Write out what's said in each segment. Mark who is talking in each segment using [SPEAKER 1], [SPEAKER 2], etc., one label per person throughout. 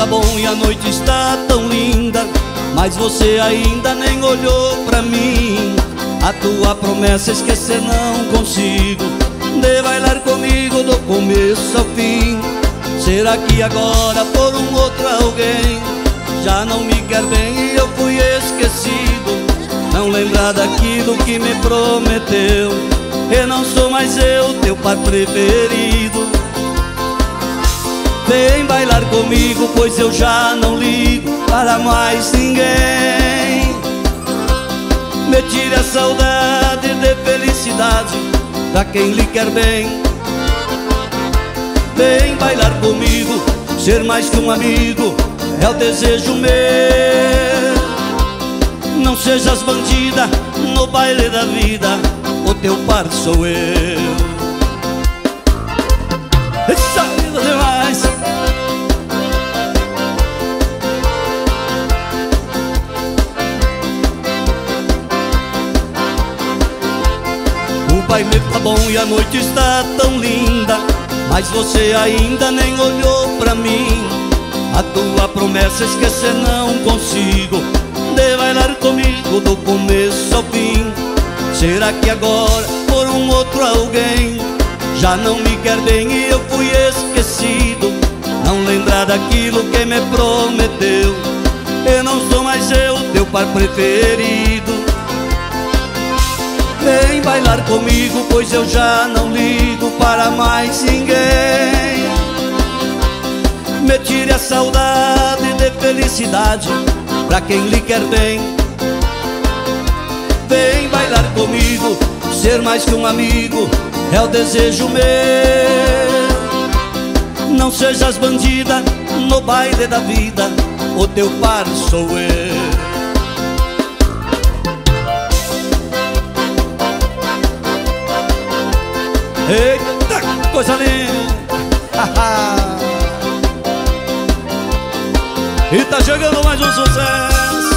[SPEAKER 1] tá bom e a noite está tão linda, mas você ainda nem olhou pra mim. A tua promessa esquecer não consigo, de bailar comigo do começo ao fim. Será que agora por um outro alguém já não me quer bem e eu fui esquecido? Não lembrar daquilo que me prometeu, e não sou mais eu teu par preferido. Vem bailar comigo, pois eu já não ligo para mais ninguém. Me tire a saudade de felicidade pra quem lhe quer bem. Vem bailar comigo, ser mais que um amigo é o desejo meu. Não sejas bandida no baile da vida, o teu par sou eu. Essa vida demais. O baile tá bom e a noite está tão linda, mas você ainda nem olhou pra mim. A tua promessa esquecer não consigo, de bailar comigo do começo ao fim. Será que agora por um outro alguém já não me quer bem e eu fui esquecido? Não lembrar daquilo que me prometeu, e não sou mais eu teu par preferido. Vem bailar comigo, pois eu já não ligo para mais ninguém. Me tire a saudade de felicidade pra quem lhe quer bem. Vem bailar comigo, ser mais que um amigo é o desejo meu. Não sejas bandida no baile da vida, o teu par sou eu. Eita, coisa linda! E tá chegando mais um sucesso.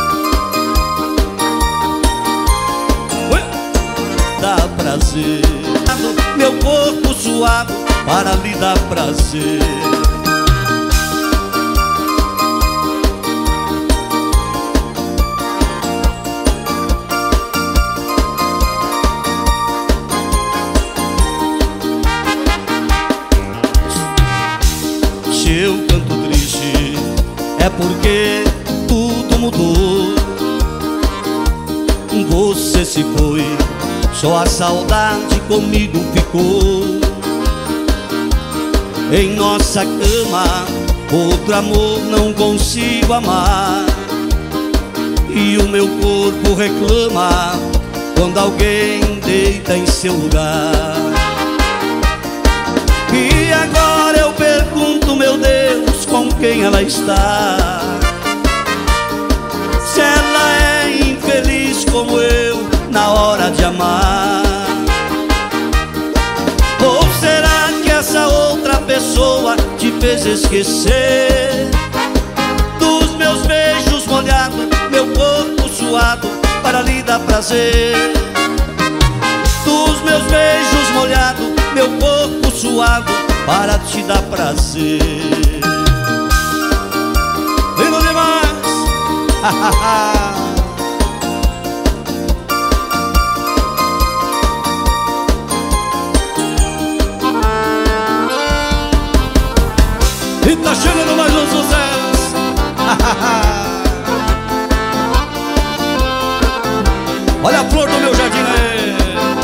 [SPEAKER 1] Dá prazer, meu corpo suado para lhe dar prazer. Se eu canto triste é porque tudo mudou. Você se foi, só a saudade comigo ficou. Em nossa cama, outro amor não consigo amar. E o meu corpo reclama quando alguém deita em seu lugar. E agora eu pergunto, meu Deus, com quem ela está? Se ela é infeliz como eu na hora de amar, ou será que essa outra pessoa te fez esquecer dos meus beijos molhados, meu corpo suado para lhe dar prazer? Dos meus beijos molhados, meu corpo suado para te dar prazer. Lindo demais! E tá chegando mais um sucesso. Olha a flor do meu jardim aí.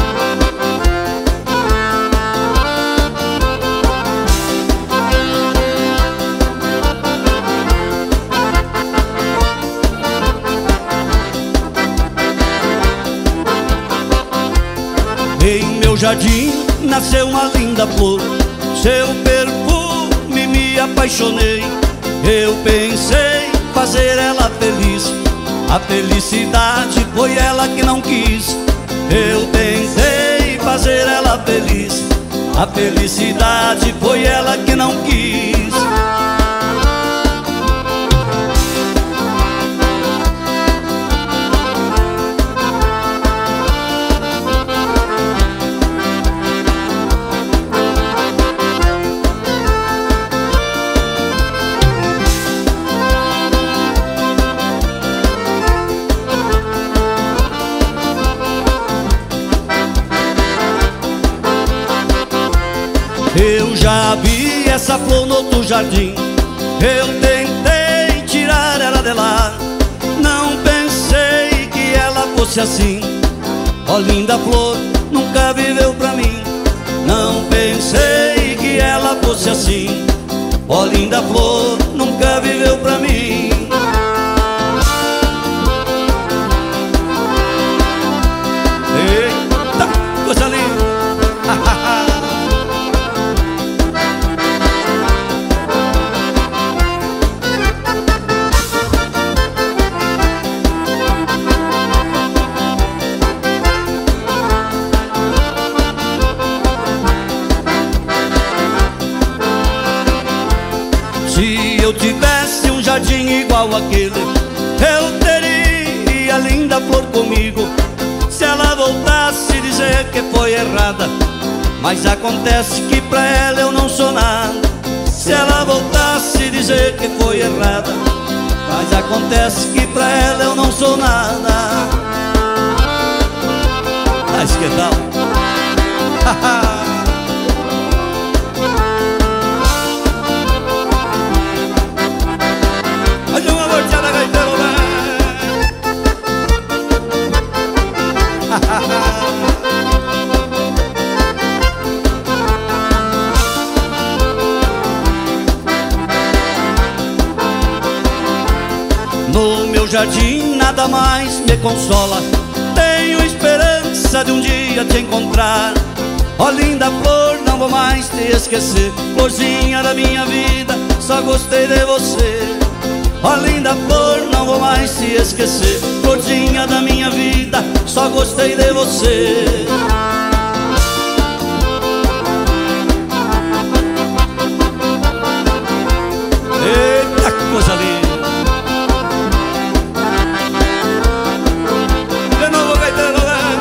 [SPEAKER 1] Em meu jardim nasceu uma linda flor, seu perfume me apaixonei. Eu pensei fazer ela feliz, a felicidade foi ela que não quis. Eu tentei fazer ela feliz, a felicidade foi ela que não quis. já vi essa flor no outro jardim. Eu tentei tirar ela de lá, não pensei que ela fosse assim. Ó linda flor, nunca viveu pra mim. Não pensei que ela fosse assim. Ó linda flor, nunca viveu pra mim. Eita, coisa linda. Se eu tivesse um jardim igual aquele, eu teria a linda flor comigo. Se ela voltasse dizer que foi errada, mas acontece que pra ela eu não sou nada. Se ela voltasse dizer que foi errada, mas acontece que pra ela eu não sou nada. Mas que tal? Mais uma volteada, gaiteiro, né? No meu jardim nada mais me consola, tenho esperança de um dia te encontrar. Ó linda flor, não vou mais te esquecer. Florzinha da minha vida, só gostei de você. Ó linda flor, não vou mais te esquecer. Florzinha da minha vida, só gostei de você. Eita, que coisa linda. De novo, gaiteiro,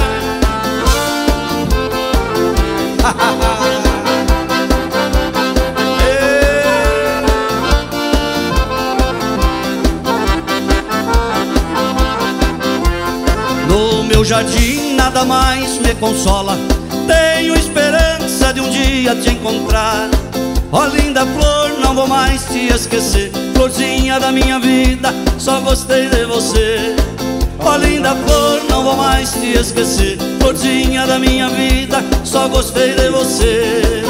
[SPEAKER 1] no meu jardim nada mais me consola, tenho esperança de um dia te encontrar. Ó linda flor, não vou mais te esquecer. Florzinha da minha vida, só gostei de você. Ó linda flor, não vou mais te esquecer. Florzinha da minha vida, só gostei de você.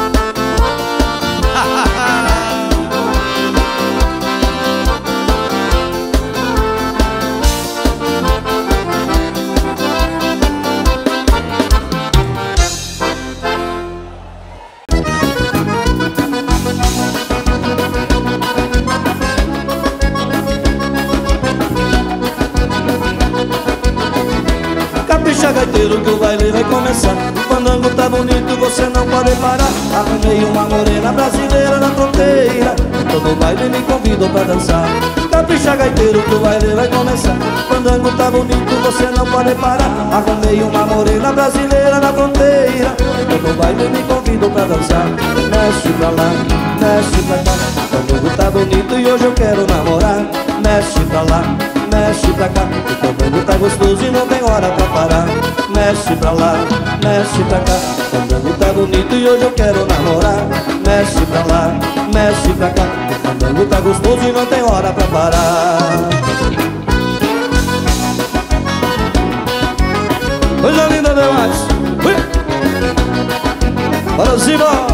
[SPEAKER 1] Capricha, gaiteiro, que o baile vai começar. O fandango tá bonito, você não pode parar. Arrumei uma morena brasileira na fronteira, todo baile me convidou pra dançar. Capricha, gaiteiro, que o baile vai começar. O fandango tá bonito, você não pode parar. Arrumei uma morena brasileira na fronteira, todo baile me convidou pra dançar. Mexe pra lá, mexe pra cá. O fandango tá bonito e hoje eu quero namorar. Mexe pra lá, mexe pra cá. O fandango tá gostoso e não tem hora pra parar. Mexe pra lá, mexe pra cá. O fandango tá bonito e hoje eu quero namorar. Mexe pra lá, mexe pra cá. O fandango tá gostoso e não tem hora pra parar. Coisa linda demais. Ui. Bora cima.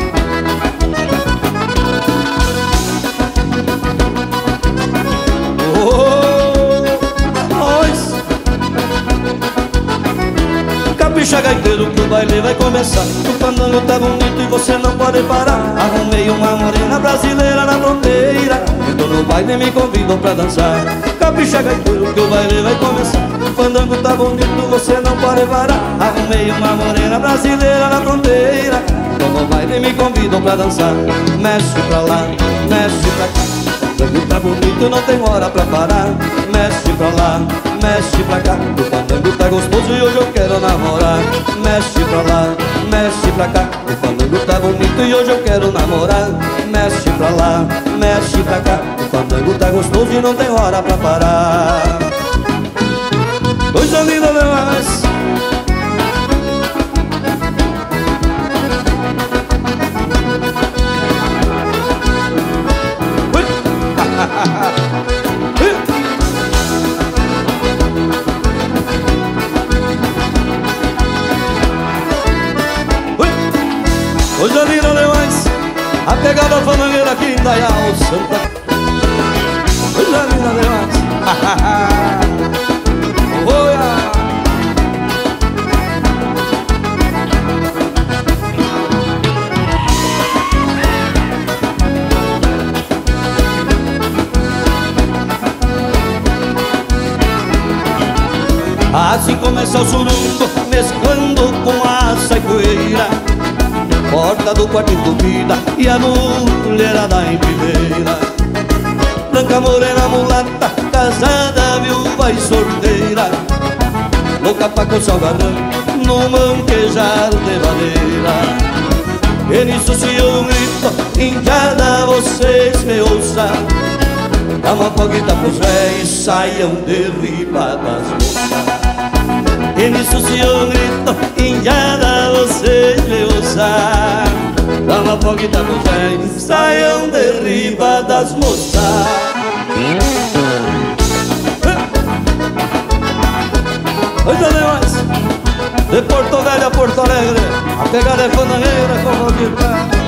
[SPEAKER 1] Capricha, gaiteiro, que o baile vai começar. O fandango tá bonito e você não pode parar. Arrumei uma morena brasileira na fronteira, então no baile me convidou pra dançar. Capricha, gaiteiro, que o baile vai começar. O fandango tá bonito, você não pode parar. Arrumei uma morena brasileira na fronteira, então no baile me convidou pra dançar. Mexe pra lá, mexe pra cá. O fandango tá bonito, não tem hora pra parar. Mexe pra lá, mexe pra cá. O fandango tá gostoso e hoje eu quero namorar. Mexe pra lá, mexe pra cá. O fandango tá bonito e hoje eu quero namorar. Mexe pra lá, mexe pra cá. O fandango tá gostoso e não tem hora pra parar. Coisa linda demais. pegada fandangueira aqui em Indaial, Santa. Coisa linda demais. Olha! Assim começa o surungo, mesclando com a saipoeira. Porta do quarto entupida e a mulherada em primeira. Branca, morena, mulata, casada, viúva e sorteira. Louca pra coçar o garrão, no manquejar de madeira. E nisso se eu grito, indiada, vocês me ouçam. Dá uma fogueta pros véis, saiam de riba das moças. E nisso se eu grito, indiada, vocês me ouçam. Dá uma fogueta pros véis, saiam de riba das moças. Coisa demais. De Porto Velho a Porto Alegre, a pegada é fandangueira como a guitarra.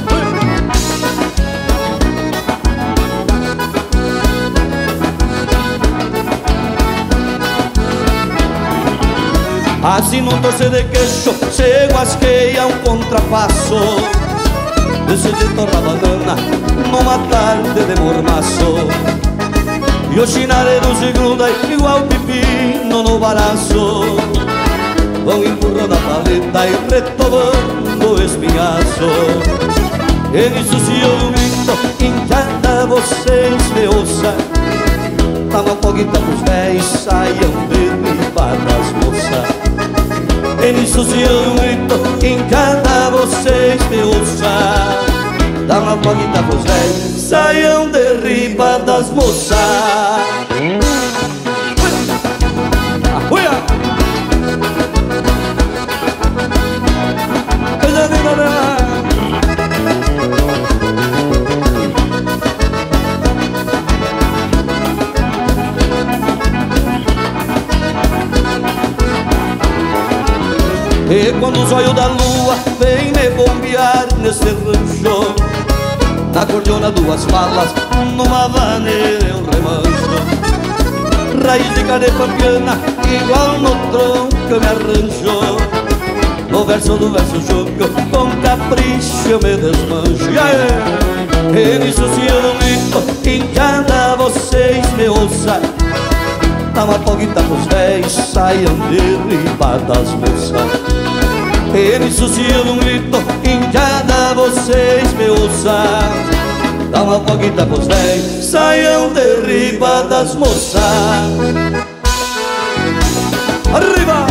[SPEAKER 1] Assim num torcer de queixo, se guasqueia um contrapasso. Decidi torrar banana numa tarde de mormaço. E o chinareiro se gruda igual pepino no baraço. Vão empurrando a paleta e retomando o espinhaço. E nisso se eu grito, indiada, vocês me ouçam. Dá uma fogueta pros véis, saiam de riba das moças. E nisso se eu grito, indiada, vocês me ouçam. Dá uma fogueta pros véis, saiam de riba das moças. E quando os olhos da lua vem me bombear nesse rancho, na cordiona duas malas, numa vaneira eu remancho. Raiz de carne pampiana, igual no tronco eu me arranjo. No verso do verso jogo, com capricho eu me desmancho. E nisso se eu não grito, indiada, vocês me ouçam. Dá uma fogueta pros véis, saiam de riba das moças. E nisso se eu não grito, indiada, vocês me ouçam. Dá uma fogueta pros véis, saiam de riba das moças. Arriba!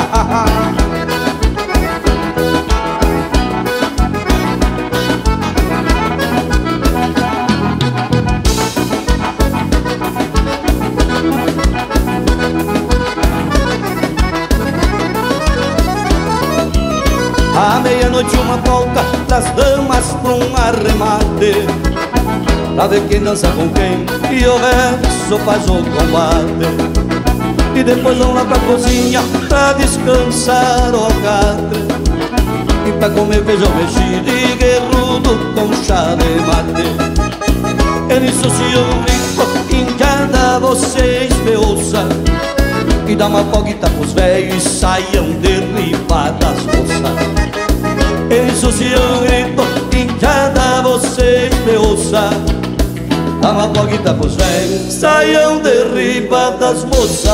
[SPEAKER 1] À meia-noite uma polca das damas pra um arremate, pra ver quem dança com quem e o verso faz o combate. E depois vão lá pra cozinha pra descansar o alcatre, e pra comer feijão mexido e guerrudo com chá de mate. E nisso se eu grito, indiada, vocês me ouçam. E dá uma fogueta pros véis, saiam de riba das moças. Isso se eu grito, indiada, vocês me ouçam. Dá uma fogueta pros véis, saiam de riba das moças.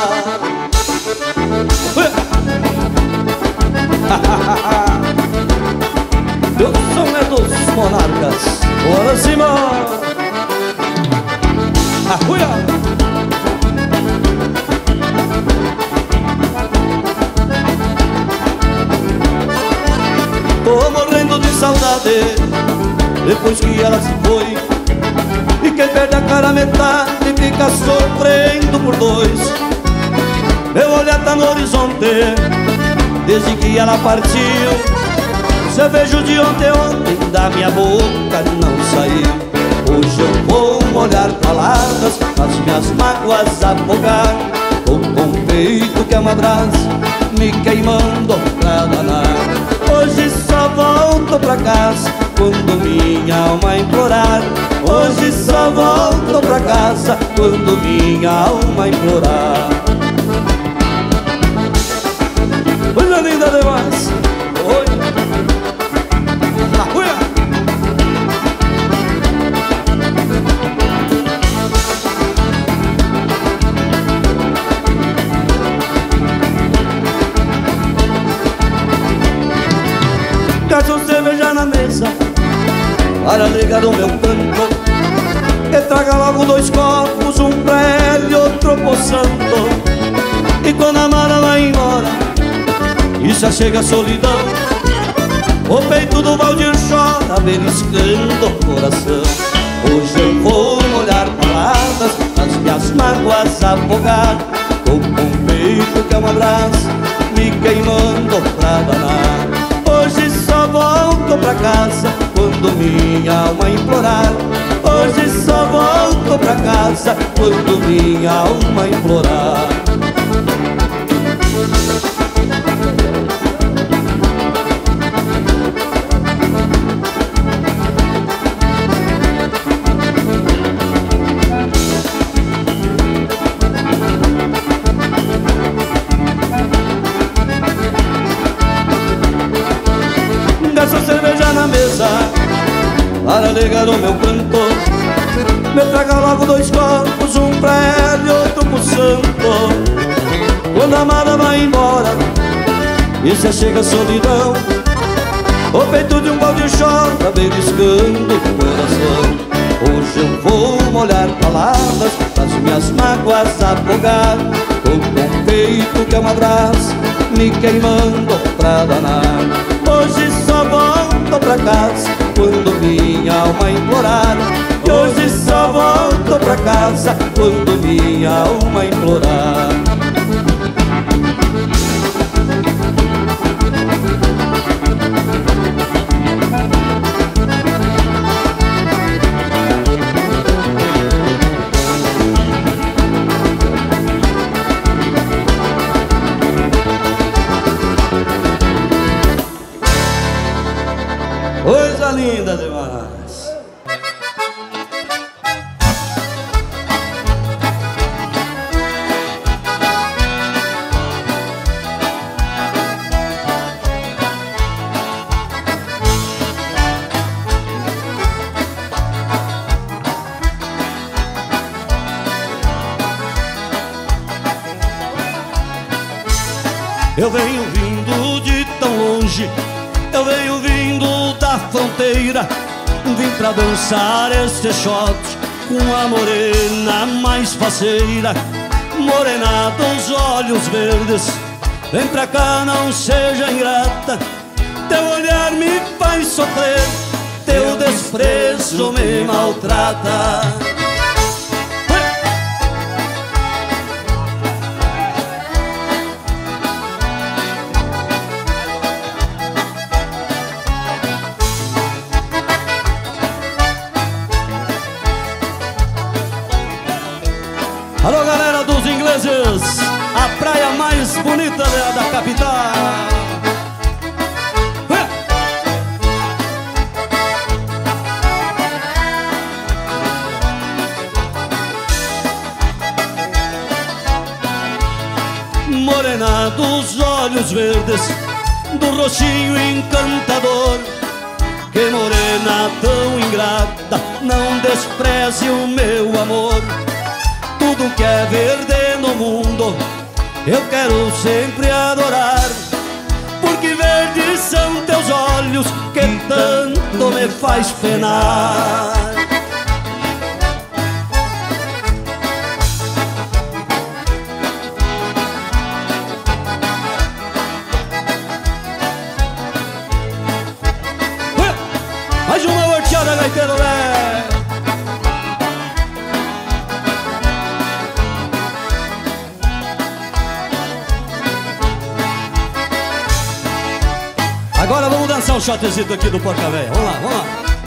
[SPEAKER 1] O som é dos monarcas. Bora cima! Arruia! Tô morrendo de saudade depois que ela se foi. E quem perde a cara metade fica sofrendo por dois. Meu olhar tá no horizonte desde que ela partiu. Seu beijo de ontem da minha boca não saiu. Hoje eu vou molhar palavras, as minhas mágoas afogar. Tô com o peito que é uma brasa me queimando pra danar. Hoje só volto pra casa quando minha alma a implorar. Hoje só volto pra casa quando minha alma implorar. Coisa linda demais. Oi. Garçom, cerveja na mesa para ligar o meu canto, e traga logo 2 copos, um pra ela e outro pro santo. E quando a Mara vai embora e já chega a solidão, o peito do Valdir chora, beliscando o coração. Hoje eu vou molhar palavras, as minhas mágoas afogar, com um peito que é um abraço, me queimando pra danar. Hoje só volto pra casa quando minha alma implorar. Hoje só volto pra casa quando minha alma implorar. Cerveja na mesa para ligar o meu canto, me traga logo 2 copos, um pra ela e outro pro santo. Quando a Mara vai embora e já chega a solidão, o peito de um balde chora, beliscando o coração. Hoje eu vou molhar palavras, as minhas mágoas afogar, com um peito que é um abraço, me queimando pra danar. Hoje só volto pra casa quando minha alma implorar. Hoje só volto pra casa quando minha alma implorar. Coisa linda demais. Eu venho vindo de tão longe, eu venho vindo da fronteira, vim pra dançar este shot com a morena mais faceira. Morena dos olhos verdes, vem pra cá, não seja ingrata. Teu olhar me faz sofrer, teu desprezo me maltrata. Alô, galera dos ingleses, a praia mais bonita da capital. Morena dos olhos verdes, do rostinho encantador, que morena tão ingrata, não despreze o meu amor. Tudo que é verde no mundo eu quero sempre adorar, porque verdes são teus olhos que tanto me faz penar. Mais uma horteada, gaiteiro, né? Agora vamos dançar um shotzinho aqui do Porca Véia. Vamos lá, vamos lá.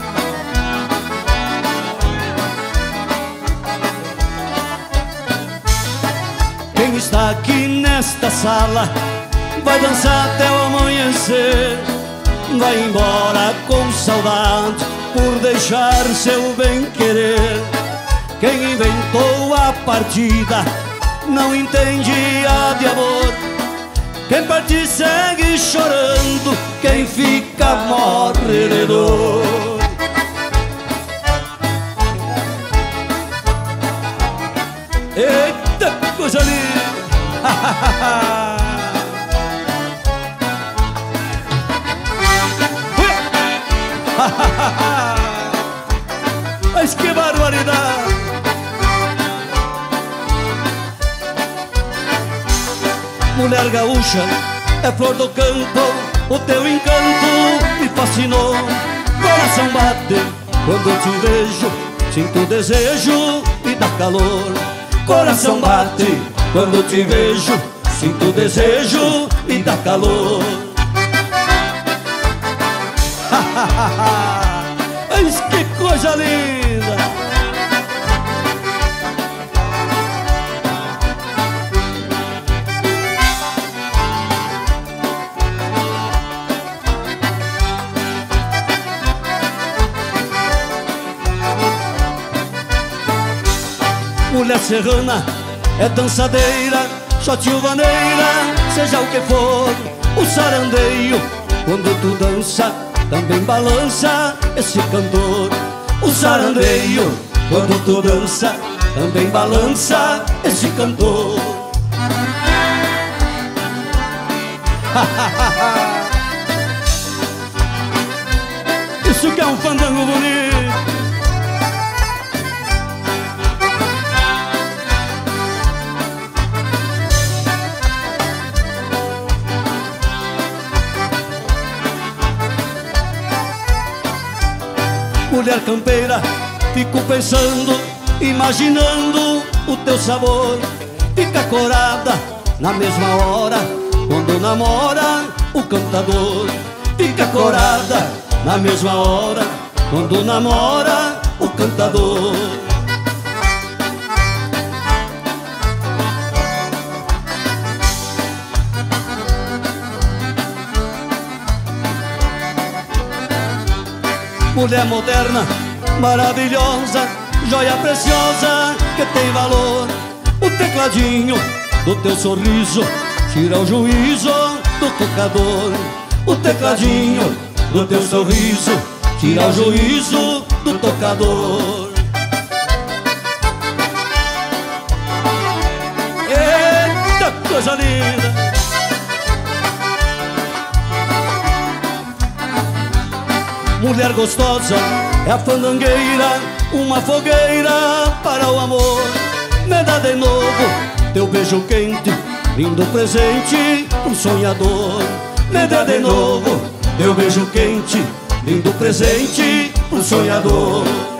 [SPEAKER 1] Quem está aqui nesta sala vai dançar até o amanhecer, vai embora com saudade por deixar seu bem-querer. Quem inventou a partida não entendia de amor. Quem parte segue chorando, quem fica morre de dor. Eita, coisa linda! Mas que barbaridade! Mulher gaúcha, é flor do campo, o teu encanto me fascinou. Coração bate quando eu te vejo, sinto desejo e dá calor. Coração bate quando eu te vejo, sinto desejo e dá calor. Mas que coisa linda! Mulher serrana, é dançadeira, chotilvaneira, seja o que for. O sarandeio, quando tu dança, também balança esse cantor. O sarandeio, quando tu dança, também balança esse cantor. Isso que é um fandango bonito. Mulher campeira, fico pensando, imaginando o teu sabor. Fica corada na mesma hora, quando namora o cantador. Fica corada na mesma hora, quando namora o cantador. Mulher moderna, maravilhosa, joia preciosa que tem valor. O tecladinho do teu sorriso tira o juízo do tocador. O tecladinho do teu sorriso tira o juízo do tocador. Eita, coisa linda! Mulher gostosa, é a fandangueira, uma fogueira para o amor. Me dá de novo teu beijo quente, lindo presente pro sonhador. Me dá de novo teu beijo quente, lindo presente pro sonhador.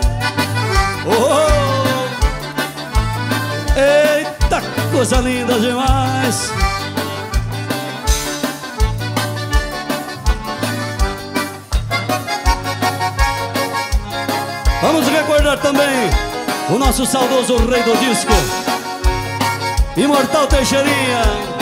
[SPEAKER 1] Oh, eita, coisa linda demais! Vamos recordar também o nosso saudoso rei do disco, Imortal Teixeirinha.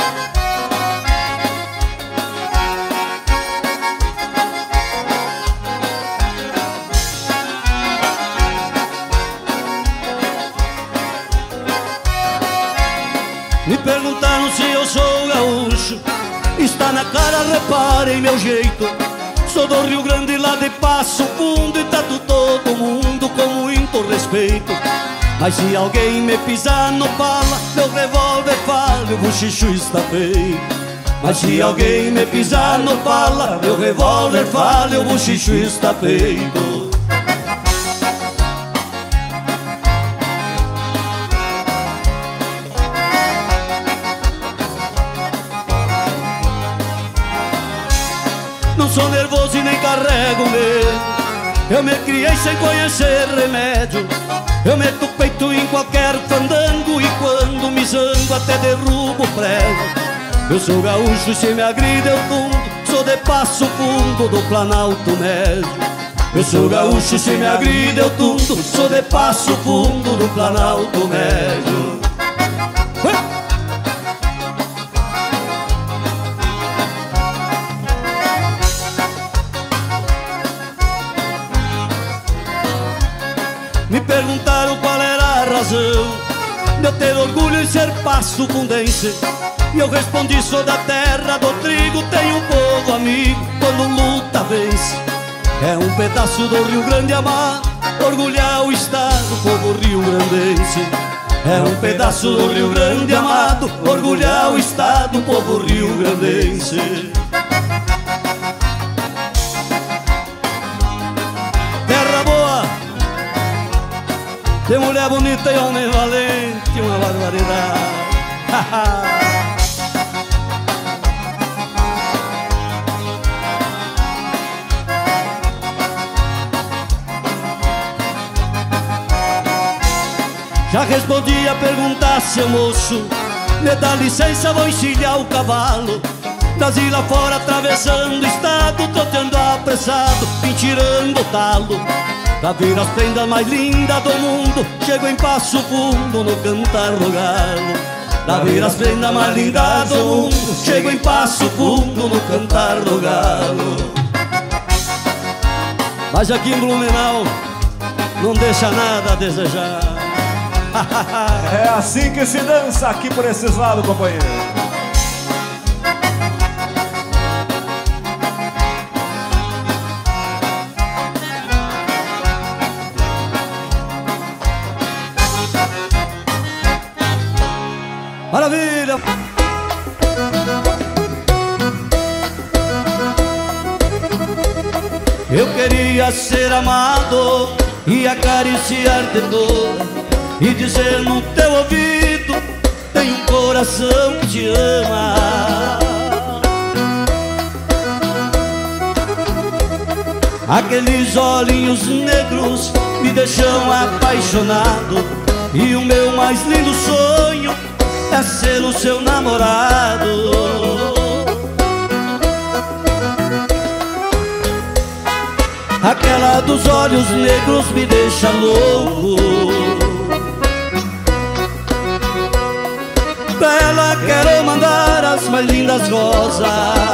[SPEAKER 1] Me perguntaram se eu sou gaúcho, está na cara, reparem meu jeito. Sou do Rio Grande, lá de Passo Fundo, e trato todo mundo com muito respeito. Mas se alguém me pisar no pala, meu revólver fala, o bochicho está feio. Mas se alguém me pisar no pala, meu revólver fala, o bochicho está feito. Não sou nervoso e nem carrego medo, eu me criei sem conhecer remédio. Eu meto o peito em qualquer fandango, e quando me zango até derrubo o prego. Eu sou gaúcho e se me agride eu tumbo, sou de Passo Fundo do Planalto Médio. Eu sou gaúcho e se me agride eu tumbo, sou de Passo Fundo do Planalto Médio. orgulho em ser passo-fundense. E eu respondi, sou da terra do trigo, tenho um povo amigo, quando luta vence. É um pedaço do Rio Grande amado, orgulhar o estado, povo rio-grandense. É um pedaço do Rio Grande amado, orgulhar o estado, povo rio-grandense. Terra boa, tem mulher bonita e homem valente, uma barbaridade. Já respondi a perguntar, seu moço, me dá licença, vou encilhar o cavalo. Trazi lá fora, atravessando o estado, trotando apressado, tirando o talo. Pra ver as prendas mais lindas do mundo, chego em Passo Fundo no cantar do galo. Pra ver as prendas mais lindas do mundo, chego em Passo Fundo no cantar do galo. Mas aqui em Blumenau não deixa nada a desejar.
[SPEAKER 2] É assim que se dança aqui por esses lados, companheiro.
[SPEAKER 1] Maravilha! Eu queria ser amado e acariciar-te toda, e dizer no teu ouvido, tem um coração que te ama. Aqueles olhinhos negros me deixam apaixonado, e o meu mais lindo sonho é ser o seu namorado. Aquela dos olhos negros me deixa louco. Pra ela quero mandar as mais lindas rosas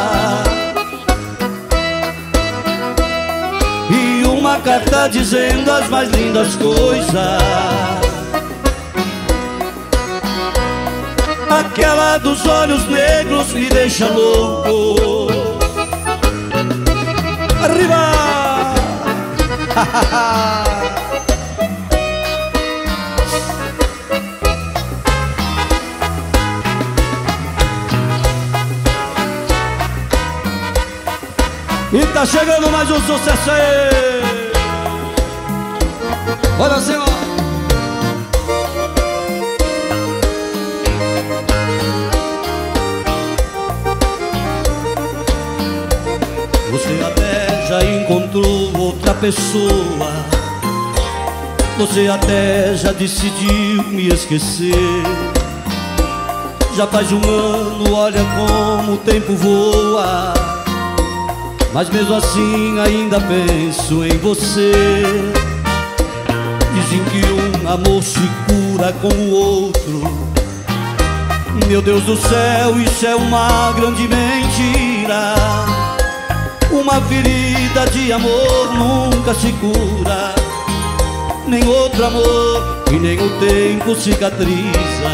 [SPEAKER 1] e uma carta dizendo as mais lindas coisas. Aquela dos olhos negros me deixa louco. Arriba! E tá chegando mais um sucesso aí. Olha assim, ó. Você até já encontrou outra pessoa, você até já decidiu me esquecer. Já faz um ano, olha como o tempo voa, mas mesmo assim ainda penso em você. Dizem que um amor se cura com o outro. Meu Deus do céu, isso é uma grande mentira. Uma ferida de amor nunca se cura, nem outro amor e nem o tempo cicatriza.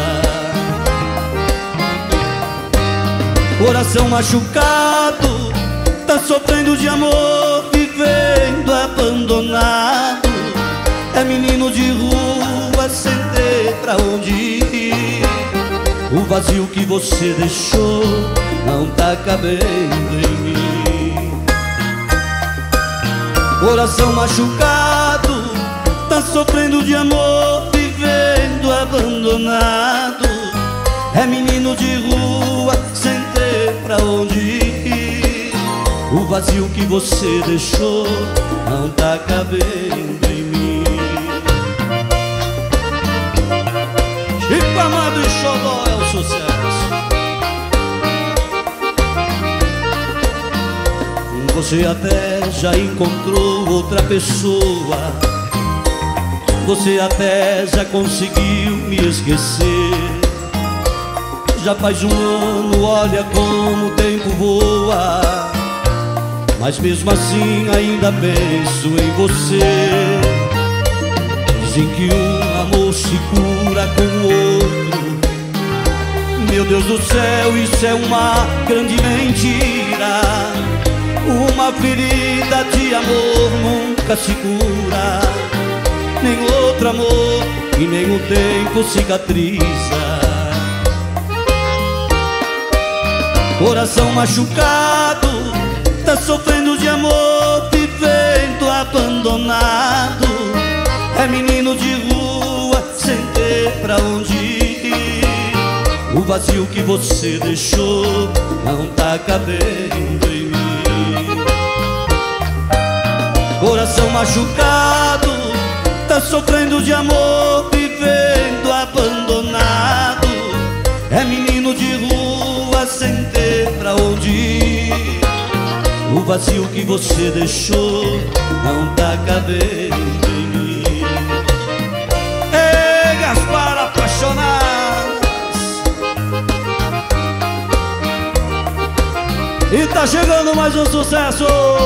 [SPEAKER 1] Coração machucado, tá sofrendo de amor, vivendo abandonado. É menino de rua sem ter pra onde ir. O vazio que você deixou não tá cabendo em mim. Coração machucado, tá sofrendo de amor, vivendo abandonado. É menino de rua sem ter pra onde ir. O vazio que você deixou não tá cabendo em mim. Chico Amado e Xodó é o sucesso. Você até já encontrou outra pessoa, você até já conseguiu me esquecer. Já faz um ano, olha como o tempo voa, mas mesmo assim ainda penso em você. Dizem que um amor se cura com outro. Meu Deus do céu, isso é uma grande mentira. Uma ferida de amor nunca se cura. Nem outro amor e nem o tempo cicatriza. Coração machucado, tá sofrendo de amor, vivendo abandonado. É menino de rua, sem ter pra onde ir. O vazio que você deixou não tá cabendo em mim. Coração machucado, tá sofrendo de amor, vivendo abandonado. É menino de rua, sem ter pra onde ir. O vazio que você deixou não tá cabendo em mim. Ei, Gaspar apaixonadas. E tá chegando mais um sucesso.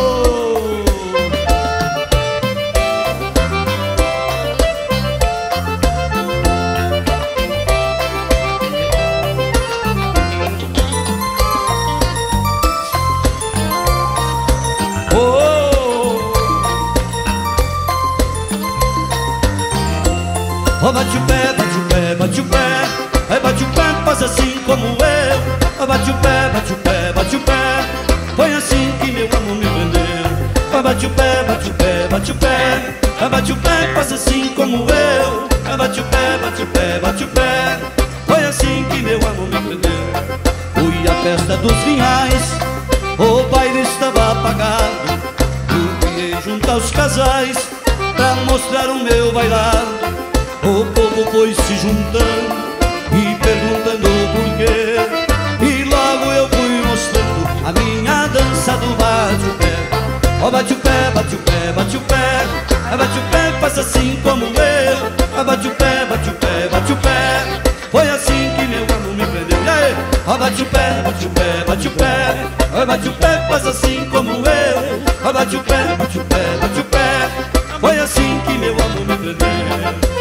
[SPEAKER 1] Oh, bate o pé, bate o pé, bate o pé. Aí bate o pé, faz assim como eu. Oh, bate o pé, bate o pé, bate o pé. Foi assim que meu amor me prendeu. Oh, bate o pé, bate o pé, bate o pé. Aí bate o pé, faz assim como eu. Oh, bate o pé, bate o pé, bate o pé. Foi assim que meu amor me prendeu. Fui à festa dos vinhais, o baile estava apagado. Eu fui junto aos casais pra mostrar o meu bailado. O povo foi se juntando e perguntando por quê. E logo eu fui mostrando a minha dança do bate-o-pé. Ó, bate o pé, bate o pé, bate o pé. Bate o pé, faça assim como eu. Bate o pé, bate o pé, bate o pé. Foi assim que meu amor me prendeu. E aí? Ó, bate o pé, bate o pé, bate o pé. Bate o pé, faz assim como eu. Bate o pé, bate o pé, bate o pé. Foi assim que meu amor me prendeu.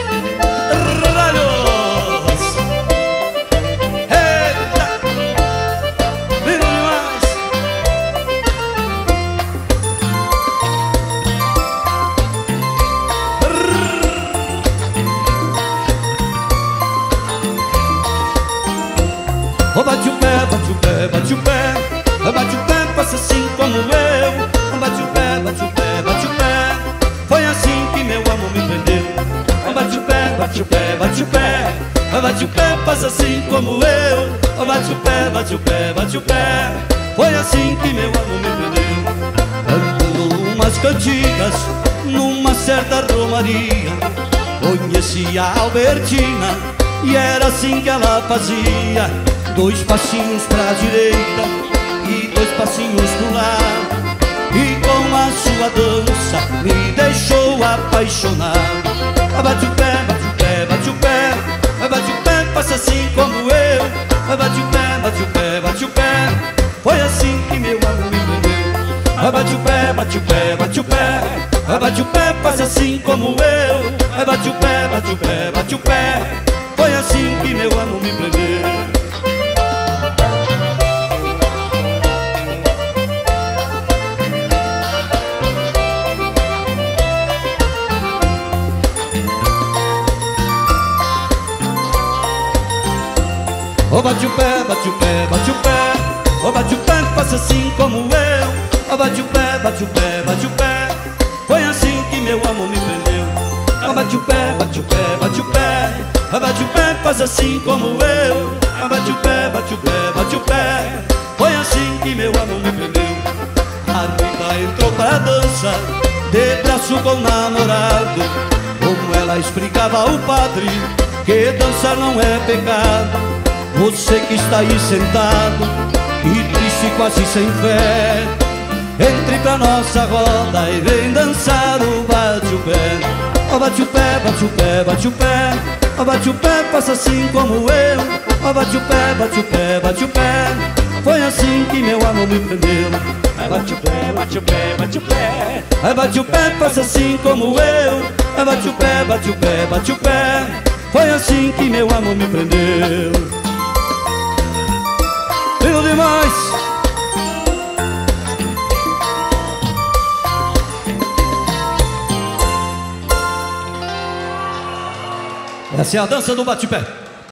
[SPEAKER 1] Oh, bate o pé, bate o pé, bate o pé. Bate o pé, faça assim como eu. Bate o pé, bate o pé, bate o pé. Foi assim que meu amor me prendeu. Bate o pé, bate o pé, bate o pé. Bate o pé, faça assim como eu. Bate o pé, bate o pé, bate o pé. Foi assim que meu amor me prendeu. Cantando umas cantigas numa certa romaria, conheci a Albertina e era assim que ela fazia. 2 passinhos pra direita e 2 passinhos pro lado. E com a sua dança me deixou apaixonado. Bate o pé, bate o pé, bate o pé. Bate o pé, faça assim como eu. Bate o pé, bate o pé, bate o pé. Foi assim que meu amor me prendeu. Bate o pé, bate o pé, bate o pé. Bate o pé, faça assim como eu. Bate o pé, bate o pé, bate o pé. Foi assim que meu amor me prendeu. Oh, bate o pé, bate o pé, bate o pé. Oh, bate o pé, faça assim como eu. Oh, bate o pé, bate o pé, bate o pé. Foi assim que meu amor me prendeu. Oh, bate o pé, bate o pé, bate o pé. Oh, bate o pé, faz assim como eu. Oh, bate o pé, bate o pé, bate o pé. Foi assim que meu amor me prendeu. A Rita entrou pra dança, de braço com o namorado. Como ela explicava ao padre que dançar não é pecado. Você que está aí sentado e triste, quase sem fé, entre pra nossa roda e vem dançar o bate-o-pé. Oh, bate o pé, bate o pé, bate o pé. Oh, bate o pé, faça assim como eu. Oh, bate o pé, bate o pé, bate o pé. Foi assim que meu amor me prendeu.
[SPEAKER 2] Bate o pé, bate o pé, bate o pé.
[SPEAKER 1] Bate o pé, faça assim como eu. Bate o pé, bate o pé, bate o pé. Foi assim que meu amor me prendeu. Lindo demais. Essa é a dança do bate-pé.